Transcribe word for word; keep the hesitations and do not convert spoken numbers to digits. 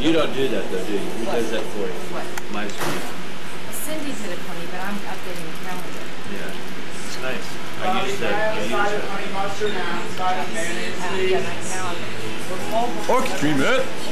You don't do that though, do you? Who What? does that for you? What? My screen. Cindy did it for me, but I'm updating the calendar. Yeah. It's nice. I use that. I use Side of that. honey mustard, side of mayonnaise, Uh, please. yeah, my calendar. Orchids Dreaming.